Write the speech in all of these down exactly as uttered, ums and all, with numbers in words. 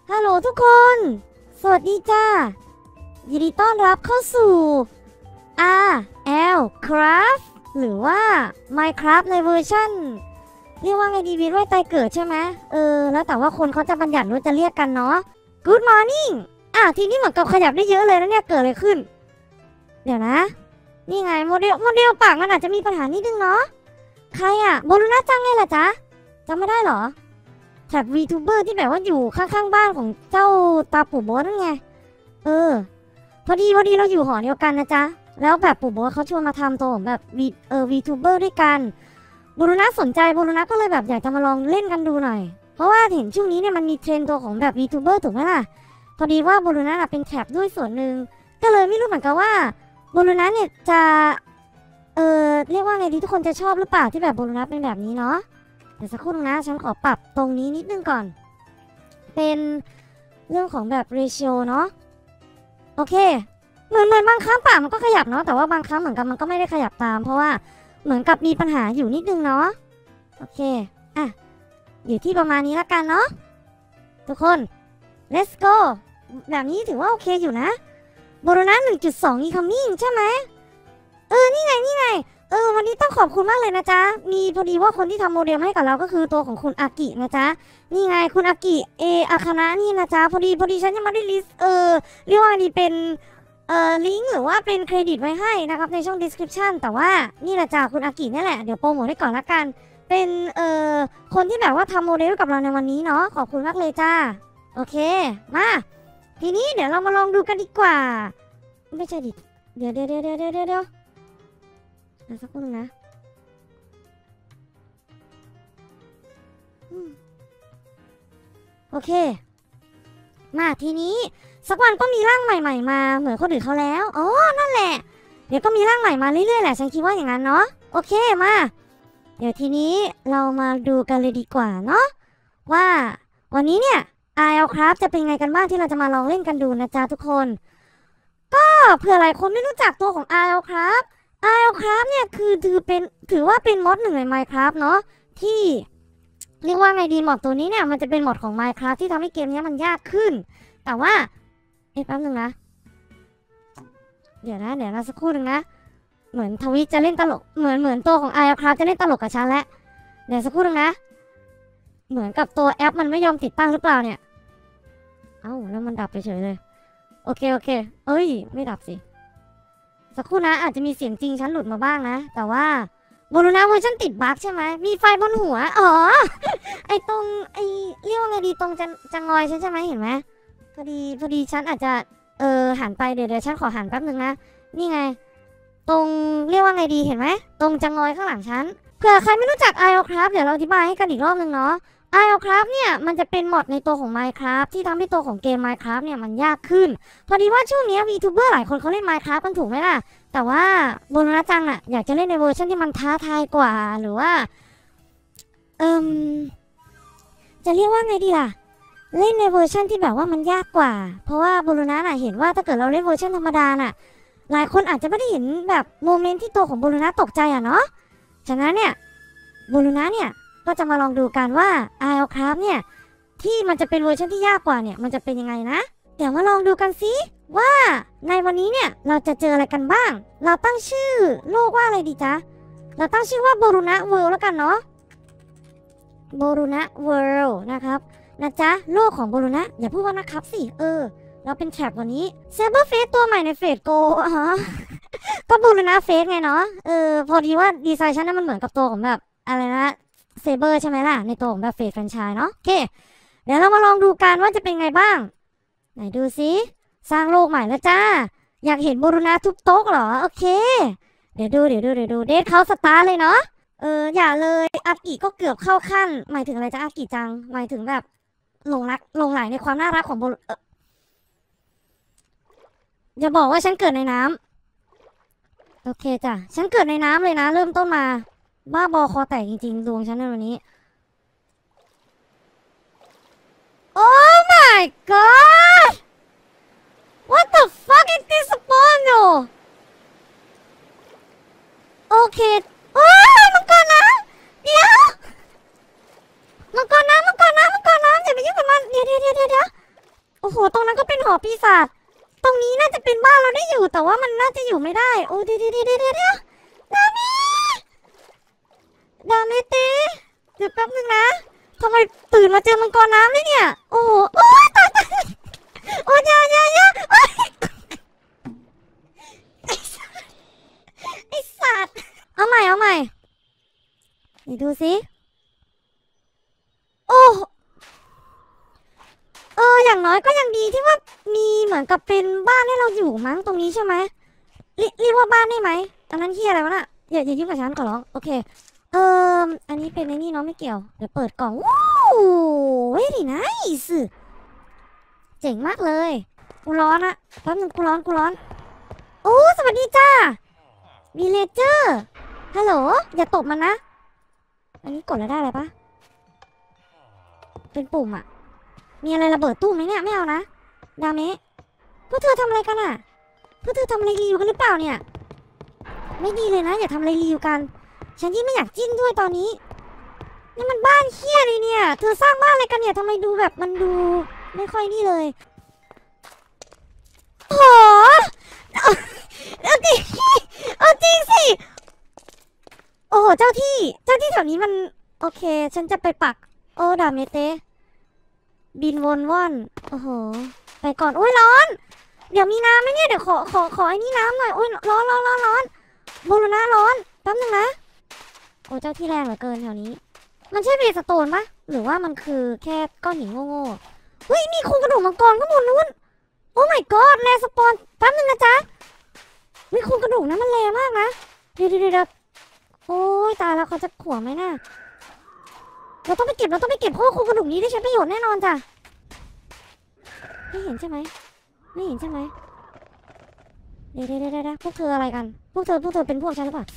ฮัลโหลทุกคน สวัสดีจ้ายินดีต้อนรับเข้าสู่ อาร์ แอล Craft หรือว่า Minecraft ในเวอร์ชันเรียกว่าไงดีวีด้วยตายเกิดใช่ไหมเออแล้วแต่ว่าคนเขาจะบัญญัติว่าจะเรียกกันเนาะ Good morning อ่ะทีนี้เหมือนกับขยับได้เยอะเลยนะเนี่ยเกิดอะไรขึ้นเดี๋ยวนะนี่ไงโมเดลโมเดลปากมันอาจจะมีปัญหานิดนึงเนาะใครอะโบลูน่าจังไงล่ะจ๊ะจำไม่ได้เหรอแท็บ VTuber ที่แบบว่าอยู่ข้างๆบ้านของเจ้าตาปู่โบนั่นไงเออพอดีพอดีเราอยู่หอเดียวกันนะจ๊ะแล้วแบบปู่โบเขาชวนมาทำตัวแบบวีเออ VTuber ด้วยกันโบลูน่าสนใจโบลูน่าก็เลยแบบอยากจะมาลองเล่นกันดูหน่อยเพราะว่าเห็นช่วงนี้เนี่ยมันมีเทรนด์ตัวของแบบ VTuber ถูกไหมล่ะพอดีว่าโบลูน่าเป็นแท็บด้วยส่วนหนึ่งก็เลยไม่รู้เหมือนกันว่าโบลูน่าเนี่ยจะเออเรียกว่าไงดีทุกคนจะชอบหรือเปล่าที่แบบโบลูน่าเป็นแบบนี้เนาะเดี๋ยวสักครู่นะฉันขอปรับตรงนี้นิดนึงก่อนเป็นเรื่องของแบบเรชิโอเนาะโอเคเหมือนเหมือนบางครั้งปากมันก็ขยับเนาะแต่ว่าบางครั้งเหมือนกับมันก็ไม่ได้ขยับตามเพราะว่าเหมือนกับมีปัญหาอยู่นิดนึงเนาะโอเคอ่ะอยู่ที่ประมาณนี้ละกันเนาะทุกคน let's go แบบนี้ถือว่าโอเคอยู่นะโบโลนา หนึ่งจุดสอง incoming ใช่ไหมเออนี่ไงนี่ไงเออวันนี้ต้องขอบคุณมากเลยนะจ๊ะมีพอดีว่าคนที่ทำโมเดลให้กับเราก็คือตัวของคุณอากินะจ๊ะนี่ไงคุณอากิเออาคานะนี่นะจ๊ะพอดีพอดีฉันยังไม่ได้ลิสต์เออเรียกว่าดีเป็นเอ่อลิงก์หรือว่าเป็นเครดิตไว้ให้นะครับในช่อง description แต่ว่านี่แหละจ้ะคุณอากินี่แหละเดี๋ยวโปรโมทให้ก่อนละกันเป็นเอ่อคนที่แบบว่าทำโมเดลกับเราในวันนี้เนาะขอบคุณมากเลยจ้าโอเคมาทีนี้เดี๋ยวเรามาลองดูกันดีกว่าไม่ใช่ดิเดี๋ยวเดี๋ยวเดี๋ยวเดี๋ยวเดี๋ยวเดี๋ยวสักครู่นึงนะโอเคมาทีนี้สักวันก็มีร่างใหม่ๆมาเหมือนคนอื่นเขาแล้วอ๋อนั่นแหละเดี๋ยวก็มีร่างใหม่มาเรื่อยๆแหละฉันคิดว่าอย่างนั้นเนาะโอเคมาเดี๋ยวทีนี้เรามาดูกันเลยดีกว่าเนาะว่าวันนี้เนี่ย อาร์ แอล Craft จะเป็นไงกันบ้างที่เราจะมาลองเล่นกันดูนะจ๊ะทุกคนก็เผื่อหลายคนไม่รู้จักตัวของ อาร์ แอล Craft อาร์ แอล Craft เนี่ยคือถือเป็นถือว่าเป็นมอดหนึ่งใน Minecraft เนาะที่เรียกว่าไงดีมอดตัวนี้เนี่ยมันจะเป็นมอดของ Minecraft ที่ทำให้เกมนี้มันยากขึ้นแต่ว่าเอ๊ะแป๊บนึงนะเดี๋ยวนะเดี๋ยวนะสักครู่นึงนะเหมือนทวิตจะเล่นตลกเหมือนเหมือนตัวของ อาร์ แอล Craft จะเล่นตลกกับฉันแล้วเดี๋ยวสักครู่นึงนะเหมือนกับตัวแอปมันไม่ยอมติดตั้งหรือเปล่าเนี่ยเอ้าแล้วมันดับไปเฉยเลยโอเคโอเคเอ้ยไม่ดับสิสักครู่นะอาจจะมีเสียงจริงฉันหลุดมาบ้างนะแต่ว่าโบลูน่าเวอร์ชันติดบั๊กใช่ไหมมีไฟบนหัวอ๋อไอตรงไอเรียกว่าไงดีตรงจังจังงอยฉันใช่ไหมเห็นไหมพอดีพอดีฉันอาจจะเออหันไปเดี๋ยวเดี๋ยวฉันขอหันแป๊บนึงนะนี่ไงตรงเรียกว่าไงดีเห็นไหมตรงจังงอยข้างหลังฉันเผื่อใครไม่รู้จัก อาร์ แอล Craft เดี๋ยวเราอธิบายให้กันอีกรอบนึงเนาะ อาร์ แอล Craft เนี่ยมันจะเป็นมอดในตัวของ Minecraft ที่ทำให้ตัวของเกม Minecraft เนี่ยมันยากขึ้นพอดีว่าช่วงนี้ VTuber หลายคนเขาเล่น Minecraft กันถูกไหมล่ะแต่ว่าโบลูน่าจังอะอยากจะเล่นในเวอร์ชันที่มันท้าทายกว่าหรือว่าเอิมจะเรียกว่าไงดีล่ะเล่นในเวอร์ชันที่แบบว่ามันยากกว่าเพราะว่าโบลูน่าน่ะเห็นว่าถ้าเกิดเราเล่นเวอร์ชันธรรมดาน่ะหลายคนอาจจะไม่ได้เห็นแบบโมเมนต์ที่ตัวของโบลูน่าตกใจอะเนาะฉะนั้นเนี่ยโบลูน่าเนี่ยก็จะมาลองดูกันว่า อาร์ แอล Craft เนี่ยที่มันจะเป็นเวอร์ชันที่ยากกว่าเนี่ยมันจะเป็นยังไงนะเดี๋ยวมาลองดูกันสิว่าในวันนี้เนี่ยเราจะเจออะไรกันบ้างเราตั้งชื่อโลกว่าอะไรดีจ๊ะเราตั้งชื่อว่าโบลูน่าเวิลด์แล้วกันเนาะโบลูน่าเวิลด์นะครับนะจ๊ะโลกของโบลูน่าอย่าพูดว่านะครับสิเออเราเป็นแทร็บวันนี้เซเบอร์เฟสตัวใหม่ในเฟสโกอ๋อก็โบลูน่าเฟสไงเนาะเออพอดีว่าดีไซน์ฉันนั้นมันเหมือนกับตัวของแบบอะไรนะเซเบอร์ใช่ไหมล่ะในตัวของแบบเฟสแฟรนไชส์เนาะโอเคเดี๋ยวเรามาลองดูกันว่าจะเป็นไงบ้างไหนดูสิสร้างโลกใหม่แล้วจ้าอยากเห็นโบลูน่าทุบโต๊ะเหรอโอเคเดี๋ยวดูเดี๋ยวดูเดี๋ยวดูเดทเขาสตาร์เลยเนาะเอออย่าเลยอากิก็เกือบเข้าขั้นหมายถึงอะไรจ้าอากิจังหมายถึงแบบหลงรักหลงไหลในความน่ารักของโบลูอย่าบอกว่าฉันเกิดในน้ำโอเคจ้ะฉันเกิดในน้ำเลยนะเริ่มต้นมาบ้าบอคอแตกจริงๆดวงฉันในวันนี้โอ้ my god what the fuck is this spawn อยู่โอเคโอ้ยมังกรน้ำเดี๋ยวมังกรน้ำมังกรน้ำมังกรน้ำอย่าไปยุ่งกับมันเดี๋ยวเดี๋ยวเดี๋ยวเดี๋ยวโอ้โหตรงนั้นก็เป็นหอปีศาจตรงนี้น่าจะเป็นบ้านเราได้อยู่แต่ว่ามันน่าจะอยู่ไม่ได้โอ้เดี๋ยวเดี๋ยวเดี๋ยวเดี๋ยวดามิดามิเต้เดี๋ยวแป๊บนึงนะทำไมตื่นมาเจอมังกรน้ำเลยเนี่ยโอ้โหโอ้ยตายตายโอ้ยยายายาไอสัตว์เอาใหม่เอาใหม่นี่ดูสิโอ้เอออย่างน้อยก็ยังดีที่ว่ามีเหมือนกับเป็นบ้านให้เราอยู่มั้งตรงนี้ใช่ไหมเรีเรียกว่าบ้านได้ไหมอันนั้นที่อะไรวะน่ะอย่าอย่ายุ่งกับฉันก่อนหรอโอเคเอออันนี้เป็นในนี่เนาะไม่เกี่ยวเดี๋ยวเปิดกล่องว้าวเฮ้ยดีนะสเจ๋งมากเลยกูร้อนอะแป๊บนึงกูร้อนกูร้อนโอ้สวัสดีจ้าวีเลเจอร์ฮัลโหลอย่าตบมันนะอันนี้กดแล้วได้อะไรปะเป็นปุ่มอะมีอะไรระเบิดตู้ไหมเนี่ยไม่เอานะดาเมะพวกเธอทำอะไรกันอะพวกเธอทำอะไรรีวิวกันหรือเปล่าเนี่ยไม่ดีเลยนะอย่าทำอะไรรีวิวกันฉันที่ไม่อยากจิ้นด้วยตอนนี้นี่มันบ้านเฮี้ยเลยเนี่ยเธอสร้างบ้านอะไรกันเนี่ยทำไมดูแบบมันดูไม่ค่อยนี่เลยโหเอาจริงเอาจริงสิโอ้โหเจ้าที่เจ้าที่แถวนี้มันโอเคฉันจะไปปักโอ้ดาเมเตบินวนว่อนโอ้โหไปก่อนโอ้ยร้อนเดี๋ยวมีน้ำไหมเนี่ยเดี๋ยวขอขอขอไอ้นี่น้ำหน่อยโอ้ยร้อนร้อนร้อนร้อนบูรณะร้อนแป๊บนึงนะโอ้เจ้าที่แรงเหลือเกินแถวนี้มันใช่เรสโตนปะหรือว่ามันคือแค่ก้อนหินโง่ๆเฮ้ยมีโครงกระดูกมังกรข้างบนนู้นโอ้ my god แรสปอนแป๊บนึงนะจ๊ะวิโครงกระดูกนั้นมันแรงมากนะเดี๋ยวเดี๋ยวเดี๋ยวโอ้ยตายแล้วเขาจะขวางไหมน่ะเราต้องไปเก็บเราต้องไปเก็บเพราะโครงกระดูกนี้ได้ใช้ประโยชน์แน่นอนจ้ะไม่เห็นใช่ไหมไม่เห็นใช่ไหมเดี๋ยวเดี๋ยวเดี๋ยวพวกเธออะไรกันพวกเธอพวกเธอเป็นพวกฉันหรือเปล่า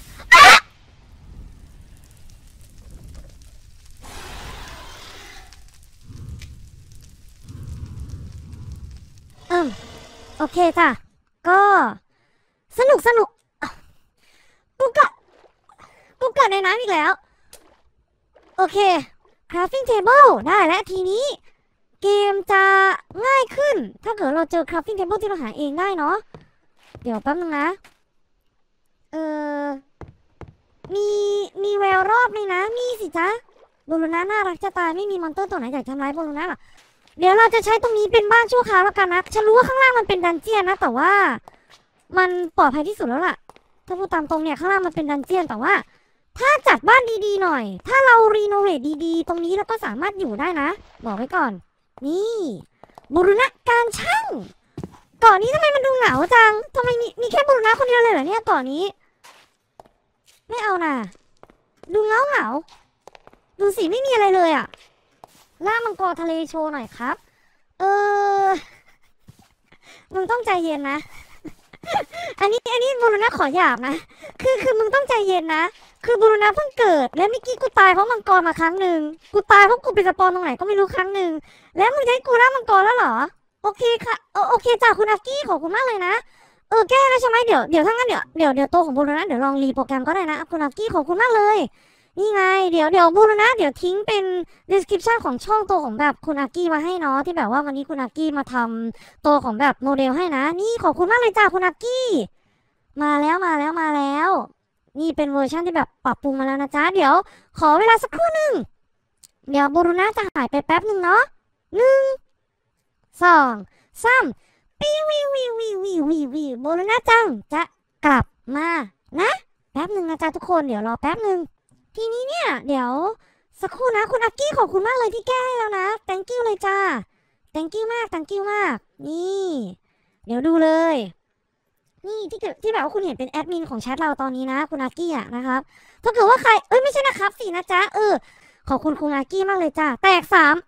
เออโอเคจ้ะก็สนุกสนุกกูเกิดกูเกิดในน้ำอีกแล้วโอเค crafting table ได้แล้วทีนี้เกมจะง่ายขึ้นถ้าเกิดเราเจอ crafting table ที่เราหาเองได้เนาะเดี๋ยวแป๊บนึงนะเออมีมีแววรอบเลยนะมีสิจ๊ะโบลูน่าน่ารักจะตายไม่มีมอนเตอร์ตัวไหนอยากทำร้ายโบลูน่าหรอกเดี๋ยวเราจะใช้ตรงนี้เป็นบ้านชั่วคราวแล้วกันนะฉันรู้ว่าข้างล่างมันเป็นดันเจียนนะแต่ว่ามันปลอดภัยที่สุดแล้วล่ะถ้าพูดตามตรงเนี่ยข้างล่างมันเป็นดันเจียนแต่ว่าถ้าจัดบ้านดีๆหน่อยถ้าเรารีโนเวทดีๆตรงนี้เราก็สามารถอยู่ได้นะบอกไว้ก่อนนี่บูรณะการช่างเกาะนี้ทำไมมันดูเหงาจังทำไมมีมีแค่บูรณะคนเดียวเลยเหรอเนี่ยเกาะนี้ไม่เอาน่ะดูเหงาเหงาดูสิไม่มีอะไรเลยอ่ะล่ามังกรทะเลโชว์หน่อยครับเออมึงต้องใจเย็นนะอันนี้อันนี้บูรณะขอหยาบนะคือคือมึงต้องใจเย็นนะคือบูรณะเพิ่งเกิดแล้วเมื่อกี้กูตายเพราะมังกรมาครั้งหนึ่งกูตายเพราะกูไปสปอนตรงไหนก็ไม่รู้ครั้งหนึ่งแล้วมึงจะให้กูล่ามังกรแล้วเหรอโอเคค่ะโอเคจ้าคุณอากี้ขอบคุณมากเลยนะเออแก้แล้วใช่ไหมเดี๋ยวเดี๋ยวถ้างั้นเดี๋ยวเดี๋ยวเดี๋ยวโตของบูรณะเดี๋ยวลองรีโปรแกรมก็ได้นะคุณอากี้ขอบคุณมากเลยนี่ไงเดี๋ยวเดี๋ยวบูรณะเดี๋ยวทิ้งเป็น description ของช่องตัวของแบบคุณอากี้มาให้เนาะที่แบบว่าวันนี้คุณอากี้มาทำตัวของแบบโมเดลให้นะนี่ขอบคุณมากเลยจ้าคุณอากี้มาแล้วมาแล้วมาแล้วนี่เป็นเวอร์ชันที่แบบปรับปรุงมาแล้วนะจ๊ะเดี๋ยวขอเวลาสักครู่หนึ่งเดี๋ยวบูรณะจะหายไปแป๊บหนึ่งเนาะหนึ่งสองสามปีวิววิววิววิววิววิวบูรณะจังจะกลับมานะแป๊บหนึ่งนะจ๊ะทุกคนเดี๋ยวรอแป๊บหนึ่งทีนี้เนี่ยเดี๋ยวสักครู่นะคุณอากี้ขอบคุณมากเลยที่แก้ให้แล้วนะ thank you เลยจ้า thank you มาก thank you มากนี่เดี๋ยวดูเลยนี่ที่ที่แบบว่าคุณเห็นเป็นแอดมินของแชทเราตอนนี้นะคุณอากี้อ่ะนะครับถ้าเกิดว่าใครเอ้ยไม่ใช่นะครับสินะจ๊ะเออขอบคุณคุณอากี้มากเลยจ้าแตกสาม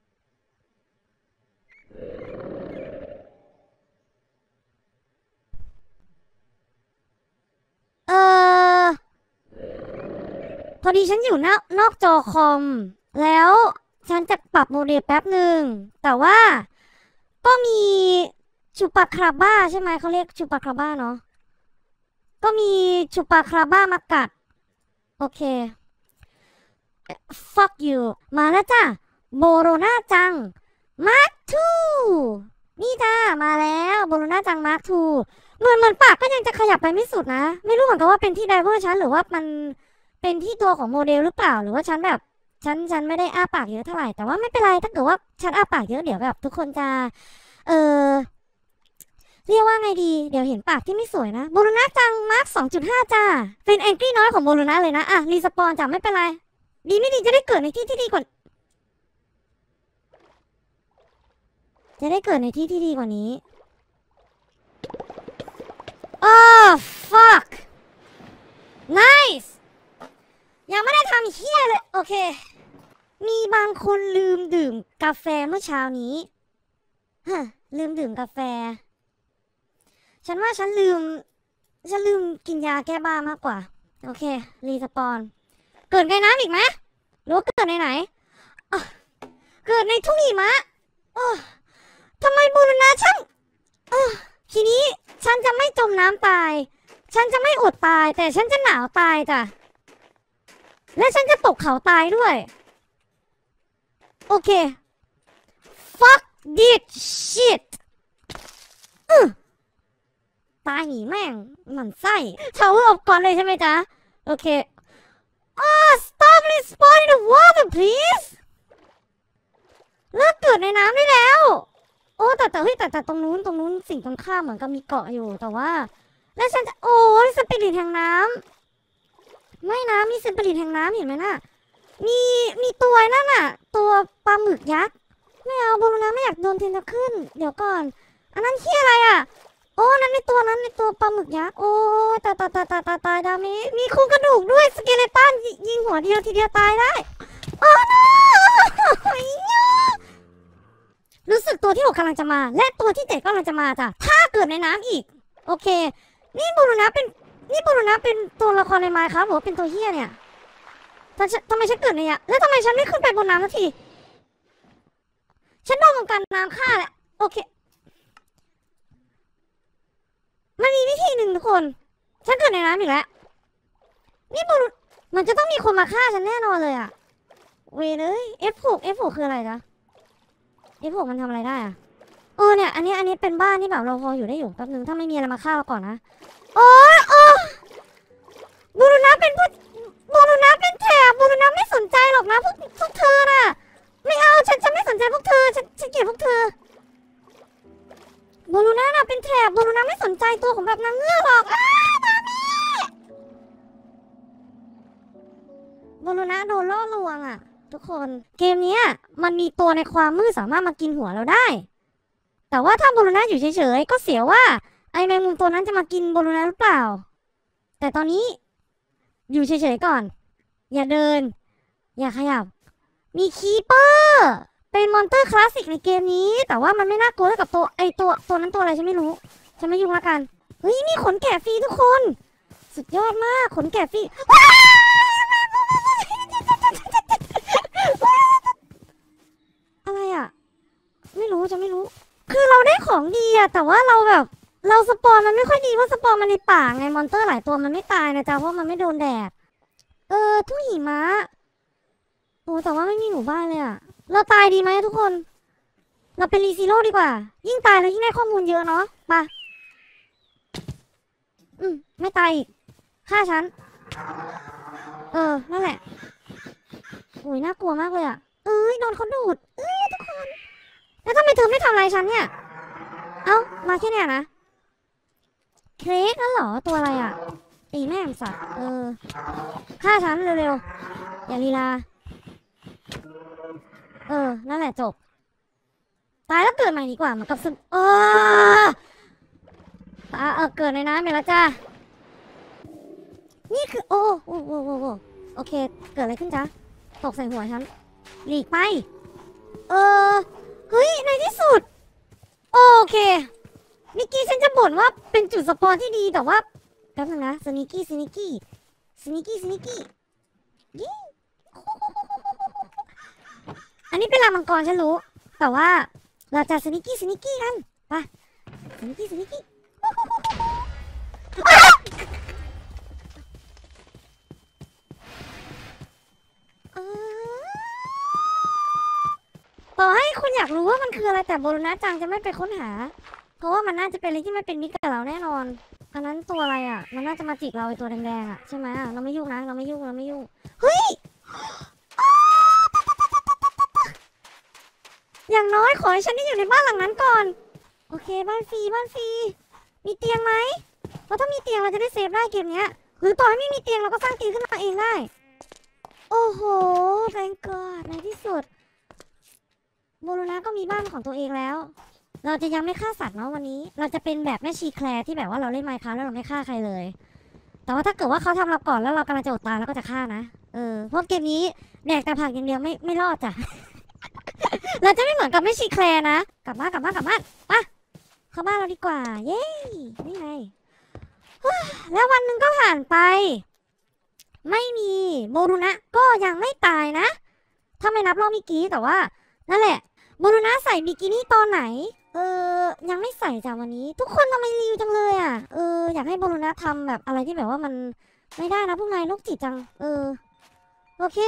เออพอดีฉันอยู่นอกนอกจอคอมแล้วฉันจะปรับโมเดลแป๊บหนึ่งแต่ว่าก็มีชูปาคาบ้าใช่ไหมเขาเรียกชูปาคาบ้าเนาะก็มีชูปาคาบ้ามากัดโอเค fuck you มาแล้วจ้ะโบโรนาจังมาทูยับไปไม่สุดนะไม่รู้เหมือนกันว่าเป็นที่ไดเวอร์ฉันหรือว่ามันเป็นที่ตัวของโมเดลหรือเปล่าหรือว่าฉันแบบฉันฉันไม่ได้อ้าปากเยอะเท่าไหร่แต่ว่าไม่เป็นไรถ้าเกิดว่าฉันอ้าปากเยอะเดี๋ยวแบบทุกคนจะเออเรียกว่าไงดีเดี๋ยวเห็นปากที่ไม่สวยนะโบโลนาจังมาร์คสองจุดห้าจ้าเป็นแองกี้น้อยของโบโลนาเลยนะอ่ะรีสปอนจ้ะไม่เป็นไรดีไม่ดีจะได้เกิดในที่ที่ดีกว่าจะได้เกิดในที่ที่ดีกว่านี้โอ้ fuck nice ยังไม่ได้ทำเฮี้ยเลยโอเคมีบางคนลืมดื่มกาแฟเมื่อเช้านี้ฮะลืมดื่มกาแฟฉันว่าฉันลืมฉันลืมกินยาแก้บ้ามากกว่าโอเครีสปอนเกิดในน้ำอีกไหมหรือว่าเกิดในไหนเกิดในทุ่งหิมะทำไมบูรณะช่างทีนี้ฉันจะไม่จมน้ำตายฉันจะไม่อดตายแต่ฉันจะหนาวตายจ้ะและฉันจะตกเขาตายด้วยโอเค fuck this shit ตายหนีแม่งหมันไส้ชาวอบก่อนเลยใช่ไหมจ๊ะโอเคอ่า stop respawning the water please เลิกเกิดในน้ำได้แล้วโอ้แต่แต่เฮ้ยแต่แต่ตรงนู้นตรงนู้นสิ่งตรงข้ามเหมือนกับมีเกาะอยู่แต่ว่าแล้วฉันจะโอ้ยสปิริตแห่งน้ำไม่นะมีสปิริตแห่งน้ำเห็นไหมน่ะมีมีตัวนั่นน่ะตัวปลาหมึกยักษ์ไม่เอาโบโลนาไม่อยากโดนเทนตะขึ้นเดี๋ยวก่อนอันนั้นที่อะไรอ่ะโอ้นั่นในตัวนั้นในตัวปลาหมึกยักษ์โอ้ตายตายตายตายตายตายดามีมีโครงกระดูกด้วยสเกเลตันยิงหัวเดียวทีเดียวตายได้โอ้โนรู้สึกตัวที่หกกำลังจะมาและตัวที่เจ็ดกำลังจะมาจ้ะถ้าเกิดในน้ำอีกโอเคนี่บูรณะเป็นนี่บูรณะเป็นตัวละครในไมค์ครับหรือว่าเป็นตัวเฮี้ยเนี่ยทำไมฉันเกิดในอ่ะแล้วทำไมฉันไม่ขึ้นไปบนน้ำสักทีฉันโดนวงการน้ำฆ่าแหละโอเคมันมีวิธีหนึ่งทุกคนฉันเกิดในน้ำอีกแล้วนี่บูรมันจะต้องมีคนมาฆ่าฉันแน่นอนเลยอ่ะเวเลยเอฟหกเอฟหกคืออะไรจ๊ะเอฟหกมันทำอะไรได้อ่ะเออเนี่ยอันนี้อันนี้เป็นบ้านที่แบบเราพออยู่ได้อยู่แป๊บนึงถ้าไม่มีอะไรมาฆ่าเราก่อนนะโอ้ยโอ้บูรณะเป็นผู้บูรณะเป็นแถบบูรณะไม่สนใจหรอกนะพวกพวกเธอน่ะไม่เอาฉันฉันไม่สนใจพวกเธอฉันฉันเกลียดพวกเธอบูรณะน่ะเป็นแถบบูรณะไม่สนใจตัวของแบบนางเงือกหรอกอ้าตามีบูรณะโดนล่อลวงอ่ะทุกคนเกมนี้มันมีตัวในความมืดสามารถมากินหัวเราได้แต่ว่าถ้าบูรณะอยู่เฉยๆก็เสียว่าไอแมงมุมตัวนั้นจะมากินบูรณะหรือเปล่าแต่ตอนนี้อยู่เฉยๆก่อนอย่าเดินอย่าขยับมีคีเปอร์เป็นมอนเตอร์คลาสสิกในเกมนี้แต่ว่ามันไม่น่ากลัวเท่ากับตัวไอตัวตัวนั้นตัวอะไรฉันไม่รู้ฉันไม่ยุ่งละกันเฮ้ยมีขนแกะฟรีทุกคนสุดยอดมากขนแกะฟรีอะไรอ่ะไม่รู้จะไม่รู้คือเราได้ของดีอะแต่ว่าเราแบบเราสปอนมันไม่ค่อยดีเพราะสปอนมันในป่าไงมอนเตอร์หลายตัวมันไม่ตายนะจ๊ะเพราะมันไม่โดนแดดเออทุ่งหิมะโอ้แต่ว่าไม่มีหมู่บ้านเลยอะเราตายดีไหมทุกคนเราเป็นรีซิโร่ดีกว่ายิ่งตายเรายิ่งได้ข้อมูลเยอะเนาะไปอืมไม่ตายอีกฆ่าฉันเออนั่นแหละโอ้ยน่ากลัวมากเลยอะเอ้ยโดนเขาดูดเอ้ยทุกคนแล้วทำไมเธอไม่ทำอะไรฉันเนี่ยเอ้ามาแค่เนี้ยนะเค้กนั่นเหรอตัวอะไรอ่ะตีแม่งสัตว์เออฆ่าฉันเร็วๆอย่าลีลาเออนั่นแหละจบตายแล้วเกิดใหม่ดีกว่าเหมือนกับซึมเออตาเออเกิดในน้ำไปแล้วจ้านี่คือโอ้โอ้โอ้โอ้โอเคเกิดอะไรขึ้นจ๊ะตกใส่หัวฉันหลีกไปเออเฮ้ยในที่สุดโอเคเมื่อกี้ฉันจะบ่นว่าเป็นจุดสปอนที่ดีแต่ว่าแป๊บนึงนะสนิกี้สนิกี้สนิกี้สนิกี้อันนี้เป็นลามังกรฉันรู้แต่ว่าเราจะสนิกี้สนิกี้กันไปสนิกี้สนิกี้ต่อให้คุณอยากรู้ว่ามันคืออะไรแต่โบโลนะจังจะไม่ไปค้นหาเพราะว่ามันน่าจะเป็นอะไรที่ไม่เป็นมิตรกับเราแน่นอนไปอันนั้นตัวอะไรอ่ะมันน่าจะมาจิกเราไอตัวแดงๆอ่ะใช่ไหมเราไม่ยุ่งนะเราไม่ยุ่งเราไม่ยุ่งเฮ้ยอย่างน้อยขอให้ฉันได้อยู่ในบ้านหลังนั้นก่อนโอเคบ้านฟรีบ้านฟรีมีเตียงไหมเพราะถ้ามีเตียงเราจะได้เซฟได้เกมเนี้ยหรือต่อให้ไม่มีเตียงเราก็สร้างเตียงขึ้นมาเองได้โอ้โหแรงเกิดในที่สุดโมโรนะก็มีบ้านของตัวเองแล้วเราจะยังไม่ฆ่าสัตว์เนาะวันนี้เราจะเป็นแบบแม่ชีแคลร์ที่แบบว่าเราเล่นไมค์คราฟแล้วเราไม่ฆ่าใครเลยแต่ว่าถ้าเกิดว่าเขาทำเราก่อนแล้วเรากำลังจะอดตายเราก็จะฆ่านะเออเพราะเกมนี้แดกแต่ผักอย่างเดียวไม่ไม่รอดจ้ะ เราจะไม่เหมือนกับแม่ชีแคลร์นะกลับบ้านกลับบ้านกลับบ้านไปเข้าบ้านเราดีกว่าเย้นี่ไงแล้ววันหนึ่งก็ผ่านไปไม่มีโมรุนะก็ยังไม่ตายนะถ้าไม่นับรอบเมื่อกี้แต่ว่านั่นแหละโมรุนะใส่บิกินี่ตอนไหนเออยังไม่ใส่จากวันนี้ทุกคนทำไมรีวิวจังเลยอ่ะเอออยากให้โมรุนะทำแบบอะไรที่แบบว่ามันไม่ได้นะพวกนายโรคจิตจังเออโอเค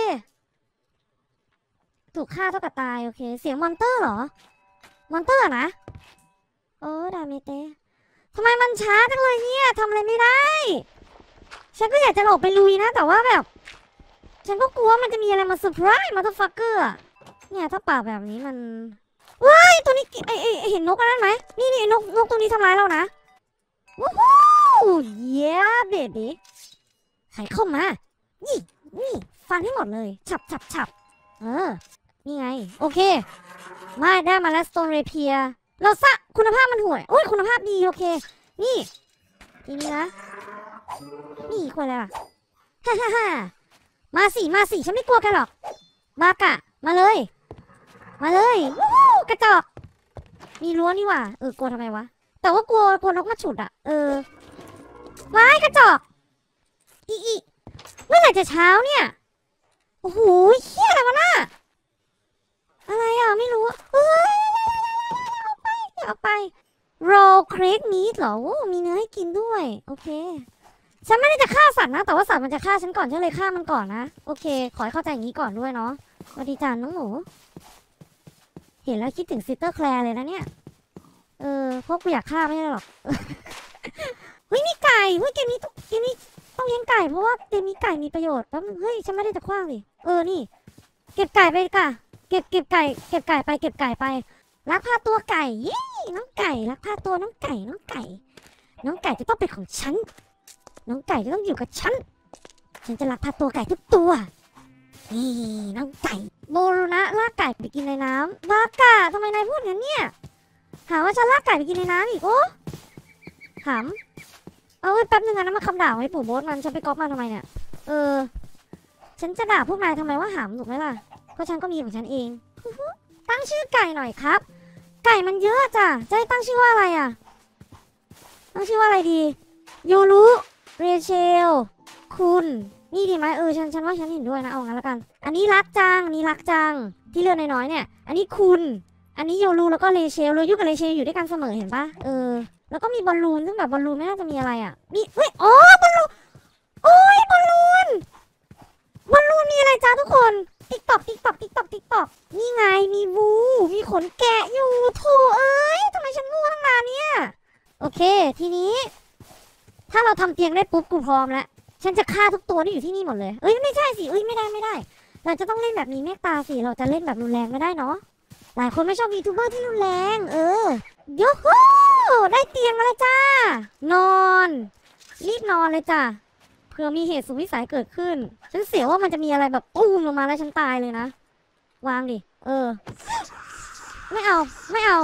ถูกฆ่าเท่ากับตายโอเคเสียงมอนเตอร์เหรอมอนเตอร์นะโอ้ดาเมเตทำไมมันช้าจังเลยเนี่ยทำอะไรไม่ได้ฉันก็อยากจะหลบไปลุยนะแต่ว่าแบบฉันก็กลัวมันจะมีอะไรมาเซอร์ไพรส์มาตัวฟักเกอร์เนี่ยถ้าป่าแบบนี้มันว้ายตัวนี้ไอไอเห็นนกอันนั้นไหมนี่นี่นกนกตัวนี้ทำร้ายเรานะวู้ฮู้เย้เบบี้ใครเข้ามานี่นี่ฟันให้หมดเลยฉับฉับฉับเออนี่ไงโอเคมาได้มาแล้วสโตนเรเพียเราซะคุณภาพมันห่วยโอ้ยคุณภาพดีโอเคนี่ทีนี้นะนี่ควรอะไรล่ะฮ่าฮ่าฮ่ามาสิมาสิฉันไม่กลัวกันหรอกมากะมาเลยมาเลยวู้ฮู้กระจอกมีรั้วนี่หว่าเออกลัวทำไมวะแต่ว่ากลัวกลัวนกมาฉุดอะเออว้ายกระจอกอีอีเมื่อไหร่จะเช้าเนี่ยโอ้โหเฮี้ยอะไรวะน่ะอะไรอ่ะไม่รู้เฮ้ยเอาไปเอาไปโรครีกมีดเหรอโอ้มีเนื้อให้กินด้วยโอเคฉันไม่ได้จะฆ่าสัตว์นะแต่ว่าสัตว์มันจะฆ่าฉันก่อนฉันเลยฆ่ามันก่อนนะโอเคขอให้เข้าใจอย่างนี้ก่อนด้วยเนาะสวัสดีจ้าน้องหนูเห็นแล้วคิดถึงซิสเตอร์แคลร์เลยนะเนี่ยเออพวกกูอยากฆ่าไม่ได้หรอกเฮ้ยมีไก่เฮ้ยเกมนี้เกมนี้ต้องเลี้ยงไก่เพราะว่าเกมนี้ไก่มีประโยชน์แป๊บนึงเฮ้ยฉันไม่ได้จะคว้างดิเออนี่เก็บไก่ไปก่ะเก็บเก็บไก่เก็บไก่ไปเก็บไก่ไปลักพาตัวไก่เย้น้องไก่ลักพาตัวน้องไก่น้องไก่น้องไก่จะต้องเป็นของฉันน้องไก่จะต้องอยู่กับฉันฉันจะลักพาตัวไก่ทุกตัวนี่น้องไก่โมโรนะลากไก่ไปกินในน้ำบากะทำไมนายพูดอย่างนี้เนี่ยหาว่าฉันลากไก่ไปกินในน้ำอีกโอ้หำเอาแป๊บนึงนะนั่นมาคำด่าไว้ปู่โบ๊ทมันฉันไปก๊อปมาทำไมเนี่ยเออฉันจะด่าพวกนายทำไมว่าหำถูกไหมล่ะเพราะฉันก็มีของฉันเองตั้งชื่อไก่หน่อยครับไก่มันเยอะจ้ะจะให้ตั้งชื่อว่าอะไรอ่ะตั้งชื่อว่าอะไรดีโยรุเรเชลคุณนี่ดีไหมเออฉันฉันว่าฉันเห็นด้วยนะเอางั้นละกันอันนี้รักจังนี่รักจังที่เลือกน้อยๆเนี่ยอันนี้คุณอันนี้โยรุแล้วก็เรเชลโยรุกับเรเชลอยู่ด้วยกันเสมอเห็นปะเออแล้วก็มีบอลลูนซึ่งแบบบอลลูนไม่น่าจะมีอะไรอ่ะมีเฮ้ยอ๋อบอลลูนโอ้ยบอลลูนบอลลูนมีอะไรจ้าทุกคนติ๊กตอกติ๊กตอกติ๊กตอกติ๊กตอกนี่ไงมีวูมีขนแกะอยู่โถเอ้ยทำไมฉันง่วงนานเนี่ยโอเคทีนี้ถ้าเราทำเตียงได้ปุ๊บกูพร้อมแล้วฉันจะฆ่าทุกตัวที่อยู่ที่นี่หมดเลยเอ้ยไม่ใช่สิเอ้ยไม่ได้ไม่ได้เราจะต้องเล่นแบบนี้เมตตาสิเราจะเล่นแบบรุนแรงไม่ได้เนาะหลายคนไม่ชอบยูทูบเบอร์ที่รุนแรงเออโยฮูได้เตียงมาแล้วจ้านอนรีบนอนเลยจ้าเผื่อมีเหตุสุดวิสัยเกิดขึ้นฉันเสียว่ามันจะมีอะไรแบบตุ้มลงมาแล้วฉันตายเลยนะวางดิเออไม่เอาไม่เอา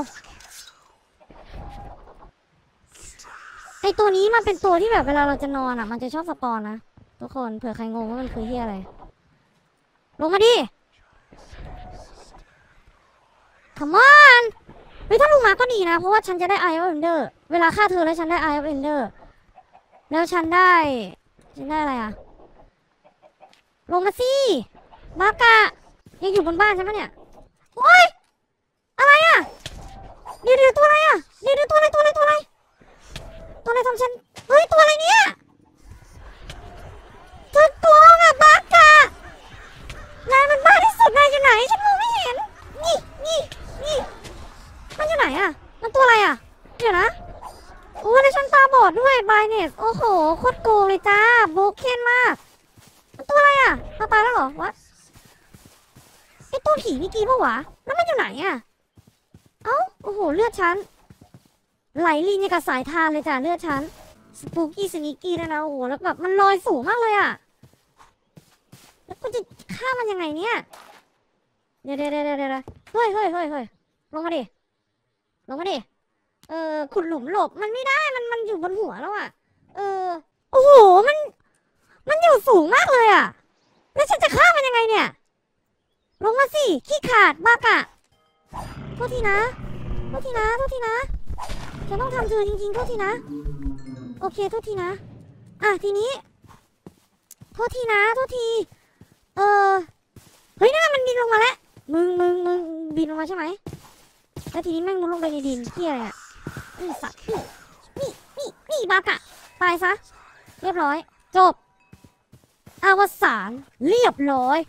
ไอตัวนี้มันเป็นตัวที่แบบเวลาเราจะนอนอ่ะมันจะชอบสปอนนะทุกคนเผื่อใครงงว่ามันคือเฮียอะไรลงมาดิ Come on เฮ้ยถ้าลงมาก็ดีนะเพราะว่าฉันจะได้ Eye of Ender เวลาฆ่าเธอแล้วฉันได้ Eye of Ender แล้วฉันได้ฉันได้อะไรอ่ะลงมาสิบากะยังอยู่บนบ้านใช่ไหมเนี่ยโอ๊ยอะไรอ่ะเดี๋ยวเดี๋ยวตัวอะไรอ่ะเดี๋ยวเดี๋ยวตัวอะไรตัวอะไรตัวอะไรตัวอะไรทำฉันเฮ้ยตัวอะไรเนี่ยเธอตัวอ่ะบากะนายมันบ้าที่สุดนายอยู่ไหนฉันมองไม่เห็นนี่นี่นี่มันอยู่ไหนอ่ะมันตัวอะไรอ่ะเดี๋ยวนะโอ้แล้วฉันตาบอดด้วยบายเนสโอ้โหโคตรโกงเลยจ้าโบเคนมากตัวอะไรอ่ะเราตายแล้วเหรอวะไอตัวผีเมื่อกี้ปะวะแล้วมันอยู่ไหนอ่ะเอ้าโอ้โหเลือดฉันไหลลีนี่กับสายทานเลยจ้ะเลือดฉันสปูกี้สนิกี้นะนะโอ้โหแล้วแบบมันลอยสูงมากเลยอ่ะแล้วกูจะฆ่ามันยังไงเนี่ยเดี๋ยวเดี๋ยวเดี๋ยวเดี๋ยวเฮ้ยเฮ้ยเฮ้ยเฮ้ยลงมาดิลงมาดิเออขุดหลุมหลบมันไม่ได้มันมันอยู่บนหัวแล้วอ่ะเออโอ้โหมันมันอยู่สูงมากเลยอ่ะแล้วฉันจะฆ่ามันยังไงเนี่ยลงมาสิขี้ขาดบ้ากะโทษทีนะโทษทีนะโทษทีนะฉันต้องทำเธอจริงๆโทษทีนะโอเคโทษทีนะอ่ะทีนี้โทษทีนะโทษทีเออเฮ้ยนั่นมันบินลงมาแล้วมึงมึงมึงบินลงมาใช่ไหมแล้วทีนี้แม่งมุดลงไปในดินเที่ยอะไรอ่ะนี่สัตว์นี่นี่นี่นี่บ้ากะตายซะเรียบร้อยจบอวสานเรียบร้อย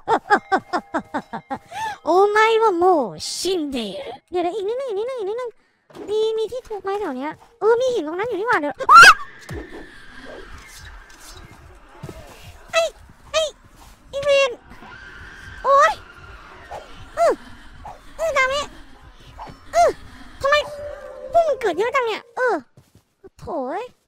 โอ้ไม่ว่าโมชินเดเดี๋ยวอีกนิดนึงอีกนิดนึงอีกนิดนึงมีมีที่ทุบไหมแถวเนี้ยเออมีหินตรงนั้นอยู่นี่หว่าเดี๋ยวไอ้ไอ้ไอ้เวนโอ้ยเออเออดามิเออทำไมพวกมันเกิดเยอะจังเนี่ยเออโถ่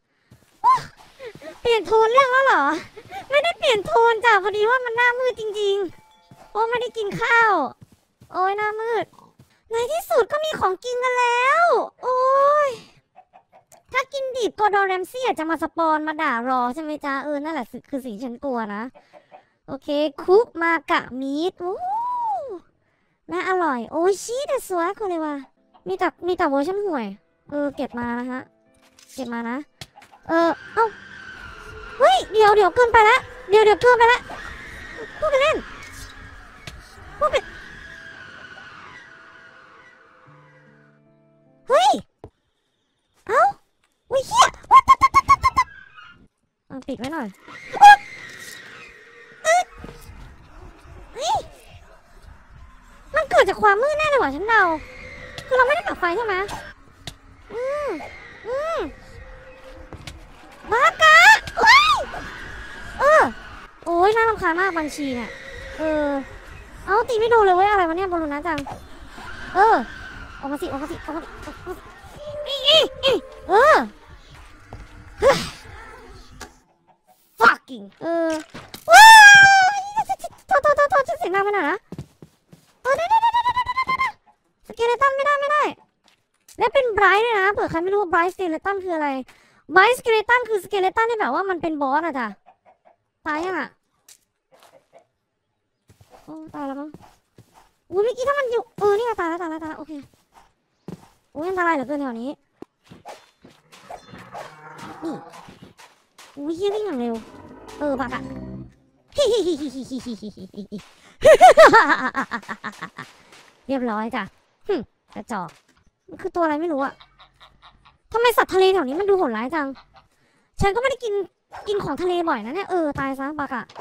เปลี่ยนโทนเรื่องแล้วเหรอไม่ได้เปลี่ยนโทนจ้ะพอดีว่ามันหน้ามืดจริงๆเพราะไม่ได้กินข้าวโอ้ยหน้ามืดในที่สุดก็มีของกินกันแล้วโอ้ยถ้ากินดิบกอร์ดอนแรมซี่อาจจะมาสปอนมาด่ารอใช่ไหมจ๊ะเออนั่นแหละคือสิ่งฉันกลัวนะโอเคคุกมากะมีดโอ้น่าอร่อยโอ้ยชีสสวยคนเลยว่ะมีแต่มีแต่เวอร์ชันห่วยเออเก็บมานะฮะเก็บมานะเออเอ้าเฮ้ยเดี๋ยวเดี๋ยวเกินไปละเดี๋ยวเดี๋ยวเกินไปละพูดไปเล่นพูดไปเฮ้ยเอ้าวิเฮียวัดตัดตัดตัดตัดตัดปิดไว้หน่อยเฮ้ยมันเกิดจากความมืดแน่เลยว่ะฉันเดาคือเราไม่ได้ดับไฟใช่ไหมอืมอืมบ้ากะเฮ้ยเออโอ้ยน่ารำคาญมากบัญชีเนี่ยเออเอาตีไม่โดนเลยเว้ยอะไรวะเนี่ยบอลลูนนะจังเออออกมาสิออกมาสิออกมาสิออกมาสิอีอีอีเออ fucking เออว้าวโทษโทษโทษโทษเสียงดังไปหน่อยนะเออได้ได้ได้ได้ได้ได้สเกเลตันไม่ได้ไม่ได้และเป็นไบรท์ด้วยนะเผื่อใครไม่รู้ว่าไบรท์สเกเลตันคืออะไรไบรท์สเกเลตันคือสเกเลตันที่แบบว่ามันเป็นบอสอะจ้ะตายยังอะโอ้ตายแล้วมั้งอุ้ยเมื่อกี้ถ้ามันอยู่เออนี่ก็ตายแล้วตายแล้วตายแล้วโอเคโอ้ยอันตรายเหลือเกินแถวนี้นี่อุ้ยเยี่ยวิ่งอย่างเร็วเออบักอะฮิฮิฮิฮิฮิฮิฮิฮิฮิเรียบร้อยจ้ะหึกระจอกมันคือตัวอะไรไม่รู้อะทำไมสัตว์ทะเลแถวนี้มันดูโหดร้ายจังฉันก็ไม่ได้กินกินของทะเลบ่อยนะเนี่ยเออตายซะบักอะ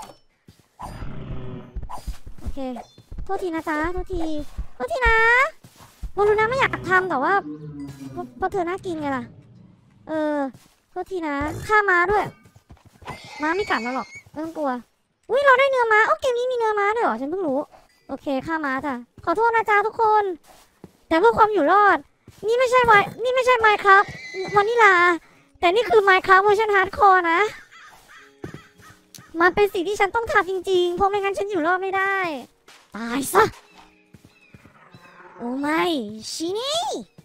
โอเคโทษทีนะจ๊ะโทษทีโทษทีนะโมรูนะไม่อยากทำแต่ว่าเพราะเธอน่ากินไงล่ะเออโทษทีนะฆ่าม้าด้วยม้าไม่กัดเราหรอกไม่ต้องกลัวอุ้ยเราได้เนื้อม้าโอ้เกมนี้มีเนื้อม้าด้วยเหรอฉันเพิ่งรู้โอเคฆ่าม้าจ้ะขอโทษนะจ๊ะทุกคนแต่เพื่อความอยู่รอดนี่ไม่ใช่ไมนี่ไม่ใช่ไมค์ครับวานิลาแต่นี่คือไมค์ครับเวอร์ชันฮาร์ดคอร์นะมันเป็นสิ่งที่ฉันต้องทำจริงๆเพราะไม่งั้นฉันอยู่รอดไม่ได้ตายซะโอ้ไม่ชินี่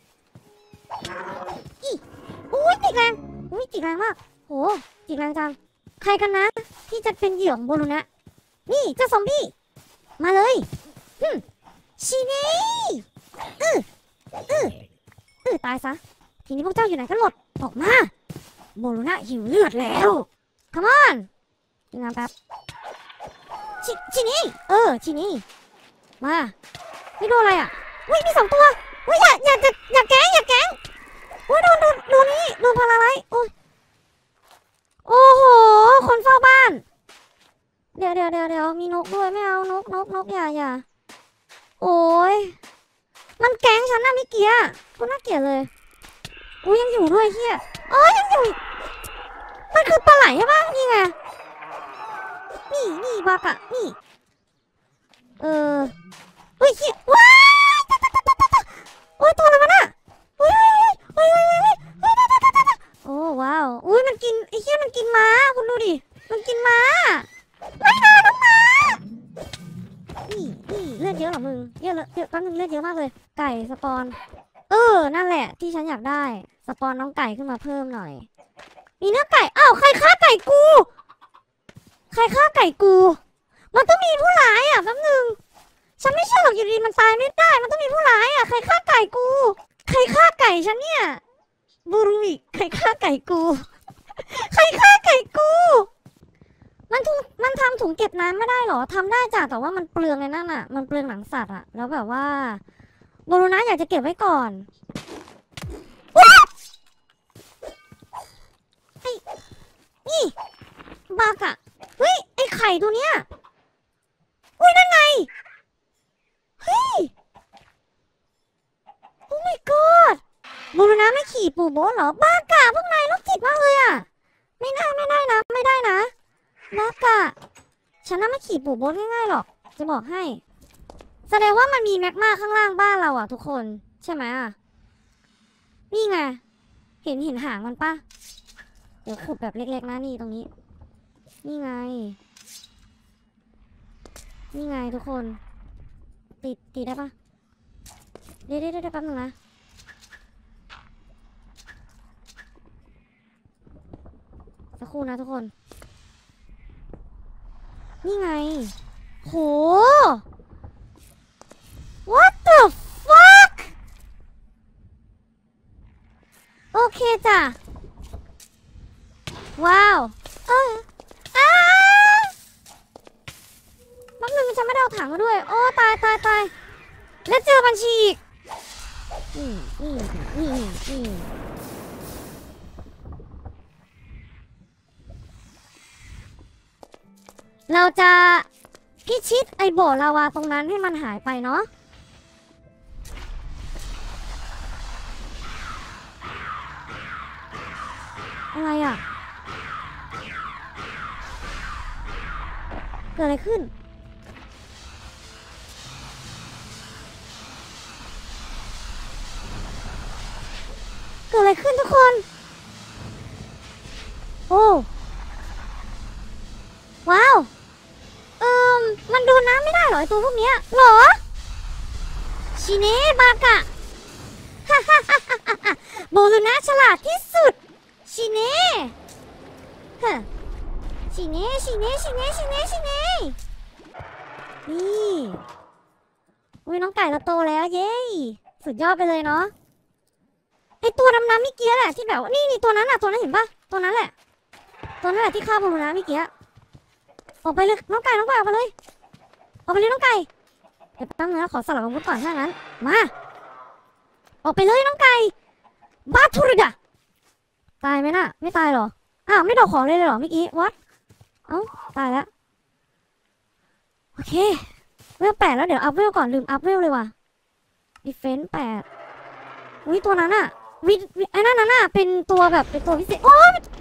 อีอุ้ยจิกแรงอุ้ยจิกแรงมากโหจิกแรงจังใครกันนะที่จะเป็นเหยื่อของโบลูนะนี่เจ้าซอมบี้มาเลยฮึชินี่อืออืออือตายซะทีนี้พวกเจ้าอยู่ไหนกันหมดออกมาโบลูนะหิวเลือดแล้วคัมอนกินน้ำแป๊บชิชินี่เออชินี่มาไม่โดนอะไรอ่ะอุ้ยมีสองตัวอุ้ยอย่าอย่าอย่าอย่าแกงอย่าแกงอุ้ยโดนโดนโดนนี่โดนพาราไลโอ้ยโอ้โหคนเฝ้าบ้านเดี๋ยวเดี๋ยวเดี๋ยวเดี๋ยวมีนกด้วยไม่เอานกนกนกอย่าอย่าโอ้ยมันแกงฉันนะเมื่อกี้คุณน่าเกลียดเลยอุ้ยยังอยู่ด้วยเฮียอ๋อยังอยู่มันคือปลาไหลใช่ปะนี่ไงนี่นี่บากะนี่เออเฮ้ยเฮียว้ายตะตะตะตะตะโอ้ยตัวอะไรวะน่ะเฮ้ยเฮ้ยเฮ้ยเฮ้ยเฮ้ยเฮ้ยตะตะตะตะโอ้ว้าวอุ้ยมันกินไอ้เฮียมันกินม้าคุณดูดิมันกินม้าไล่มาน้องม้านี่นี่เลือดเยอะเหรอมึงเยอะเลยเยอะแป๊บนึงเลือดเยอะมากเลยไก่สปอนเออนั่นแหละที่ฉันอยากได้สปอนน้องไก่ขึ้นมาเพิ่มหน่อยมีเนื้อไก่อ้าวใครฆ่าไก่กูใครฆ่าไก่กูมันต้องมีผู้ร้ายอ่ะแป๊บนึงฉันไม่เชื่อหรอกอยู่ดีมันตายไม่ได้มันต้องมีผู้ร้ายอ่ะใครฆ่าไก่กูใครฆ่าไก่ฉันเนี่ยบูรุอิใครฆ่าไก่กูใครฆ่าไก่กูมันถุงมันทำถุงเก็บน้ำไม่ได้หรอทำได้จ้ะแต่ว่ามันเปลืองไอ้นั่นอ่ะมันเปลืองหนังสัตว์อ่ะแล้วแบบว่าบูรุนะอยากจะเก็บไว้ก่อนไอ้นี่บากะเฮ้ยไอ้ไข่ตัวเนี้ยอุ้ยนั่นไงเฮ้ยโอ้ my god บูรุนะไม่ขี่ปู่โบ๊ทเหรอบากะพวกนายโรคจิตมากเลยอ่ะไม่ได้ไม่ได้นะไม่ได้นะบากะฉันน่าไม่ขี่ปู่โบ๊ทง่ายๆหรอกจะบอกให้แสดงว่ามันมีแมกมาข้างล่างบ้านเราอ่ะทุกคนใช่ไหมอ่ะนี่ไงเห็นเห็นหางมันปะเดี๋ยวขุดแบบเล็กๆนะนี่ตรงนี้นี่ไงนี่ไงทุกคนติดติดได้ปะเดี๋ยวเดี๋ยวเดี๋ยวแป๊บนึงนะสักครู่นะทุกคนนี่ไงโห what the fuck โอเคจ้ะว้าวเอออ้าแป๊บนึงฉันไม่ได้เอาถังมาด้วยโอ้ตายตายตายแล้วเจอบัญชีอีกนี่นี่นี่นี่เราจะพิชิตไอ้บ่อลาวาตรงนั้นให้มันหายไปเนาะอะไรอ่ะเกิดอะไรขึ้นเกิดอะไรขึ้นทุกคนโอ้ว้าวเออมันโดนน้ำไม่ได้เหรอไอตัวพวกเนี้ยหรอชิเนะบากะฮ่าฮ่าฮ่าฮ่าฮ่าโบลูนะฉลาดที่สุดชิเนะฮะชิเนะชิเนะชิเนะชิเนะชิเนะนี่อุ้ยน้องไก่เราโตแล้วเย้สุดยอดไปเลยเนาะไอตัวดำน้ำเมื่อกี้แหละที่แบบนี่นี่ตัวนั้นอะตัวนั้นเห็นปะตัวนั้นแหละตัวนั้นแหละที่ฆ่าโบลูนะเมื่อกี้ออกไปเลยน้องไก่น้องไก่ออกไปเลยออกไปเลยน้องไก่เดี๋ยวตั้งนะขอสลับอาวุธก่อนถ้างั้นมาออกไปเลยน้องไก่บาทูริดะตายไหมน่ะไม่ตายหรออ้าวไม่ดอกของเลยเลยหรอเมื่อกี้วัดเอ้าตายแล้วโอเคเวลแปดแล้วเดี๋ยวอัพเวลก่อนลืมอัพเวลเลยว่ะดิเฟนส์แปดอุ้ยตัวนั้นอะวิไอ้นั่นน่ะเป็นตัวแบบเป็นตัวพิเศษโอ้